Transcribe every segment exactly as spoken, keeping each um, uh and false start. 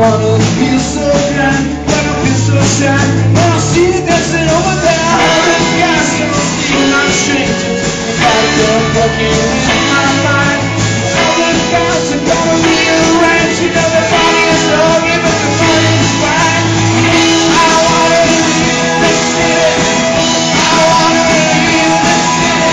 wanna feel so grand, wanna feel so sad. Wanna see you dancing over there. All the guys don't see I'm strangers. Got them fucking in my mind. All the guys are gonna rearrange. You know the body is ugly, but the money is fine. I wanna leave the city. I wanna leave the city.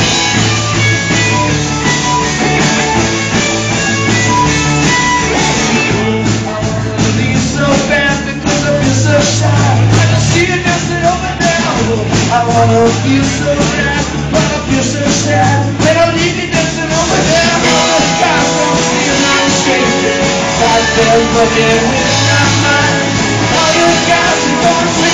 I wanna leave so bad because I feel so shy. I can see you dancing over there. I wanna feel so bad, but I feel so sad. They don't leave me dancing over there. All the guys don't see I'm strangers. Got them fucking with my mind. All you guys are gonna see